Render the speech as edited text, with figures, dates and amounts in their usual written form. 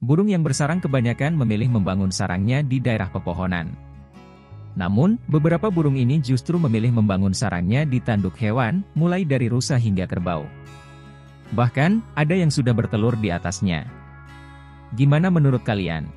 Burung yang bersarang kebanyakan memilih membangun sarangnya di daerah pepohonan. Namun, beberapa burung ini justru memilih membangun sarangnya di tanduk hewan, mulai dari rusa hingga kerbau. Bahkan, ada yang sudah bertelur di atasnya. Gimana menurut kalian?